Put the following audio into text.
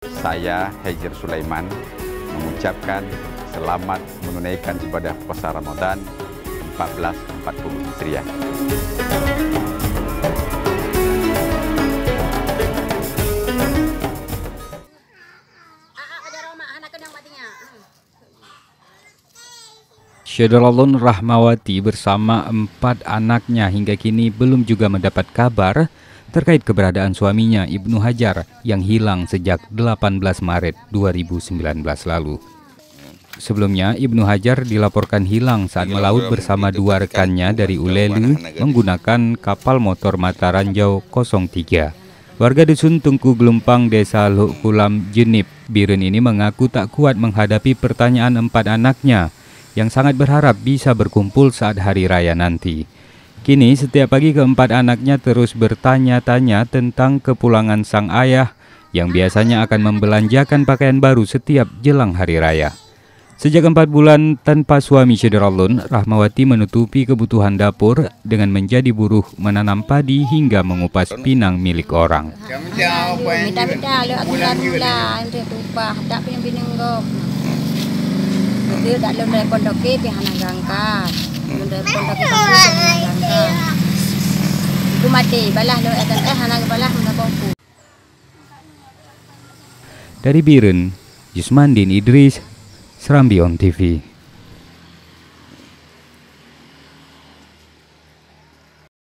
Saya Hejir Sulaiman mengucapkan selamat menunaikan ibadah puasa Ramadan 1440 Hijriah. Syadaralun Rahmawati bersama 4 anaknya hingga kini belum juga mendapat kabar terkait keberadaan suaminya Ibnu Hajar yang hilang sejak 18 Maret 2019 lalu. Sebelumnya, Ibnu Hajar dilaporkan hilang saat melaut bersama 2 rekannya dari Ulelu menggunakan kapal motor Mata Ranjau 03. Warga dusun Tungku Gelumpang, Desa Luk Kulam, Jenip, Biren ini mengaku tak kuat menghadapi pertanyaan 4 anaknya yang sangat berharap bisa berkumpul saat hari raya nanti. Kini setiap pagi keempat anaknya terus bertanya-tanya tentang kepulangan sang ayah yang biasanya akan membelanjakan pakaian baru setiap jelang hari raya. Sejak 4 bulan tanpa suami Syadaralun, Rahmawati menutupi kebutuhan dapur dengan menjadi buruh menanam padi hingga mengupas pinang milik orang. Dia tak lulus pondok ke pihak gangka, lulus pondok ke gangka. Itu mati, balah lo anak balah menabungku. Dari Biren, Yusmandin Idris, Serambi On TV.